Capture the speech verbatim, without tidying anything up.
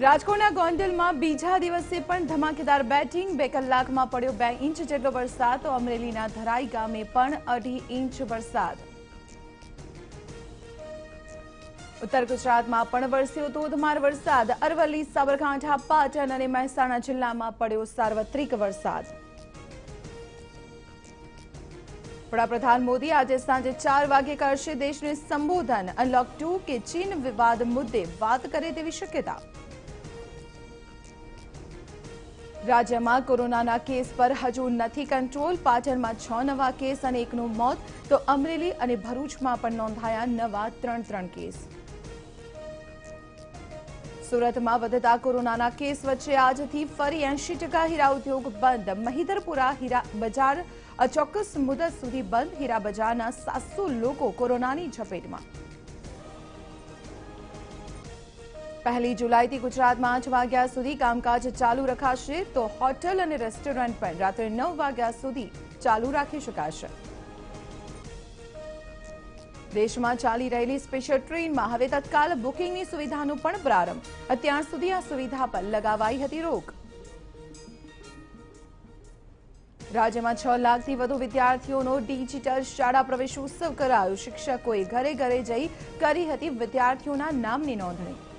રાજકોટના ગોંડલમાં બીજા દિવસે પણ ધમાકેદાર બેટિંગ બે કલાકમાં પડ્યો બે ઇંચ જેટલો વરસાદ તો અમરેલીના ધરાઈ ગામે પણ અઢી ઇંચ વરસાદ। ઉત્તર ગુજરાતમાં પણ વરસ્યો ધોધમાર વરસાદ। અરવલ્લી, સાબરકાંઠા, પાટણ અને મહેસાણા જિલ્લામાં પડ્યો સાર્વત્રિક વરસાદ। વડાપ્રધાન મોદી આજે સાંજે ચાર વાગે કરશે દેશને સંબોધન। અનલોક ટુ કે ચીન વિવાદ મુદ્દે વાત કરે તેવી શક્યતા। રાજ્યમાં કોરોનાના કેસ પર હજુ નથી કંટ્રોલ। પાટણમાં છ નવા કેસ અને એકનું મોત તો અમરેલી અને ભરૂચમાં પણ નોંધાયા નવા ત્રણ ત્રણ કેસ। સુરતમાં વધતા કોરોનાના કેસ વચ્ચે આજથી ફરી એંશી ટકા હીરા ઉદ્યોગ બંધ। મહિધરપુરા હીરા બજાર અચોક્કસ મુદત સુધી બંધ। હીરા બજારના સાતસો લોકો કોરોનાની ઝપેટમાં। પહેલી जुलाई गुजरात में आठ वाग्या सुधी कामकाज चालू रखाशे तो होटल और रेस्टोरंट पर रात्रे नौ वाग्या सुधी चालू राखी शकाशे। देश में चाली रहेली स्पेशल ट्रेन में हवे तत्काल बुकिंग की सुविधानो पण प्रारंभ। अत्यार सुधी आ सुविधा पर लगावाई हती रोक। राज्य में छ लाख थी वधु विद्यार्थीओनो डिजिटल शाळा प्रवेशोत्सव करायो। शिक्षकोए घरे घरे जई करी हती विद्यार्थीओना नामनी नोंधणी।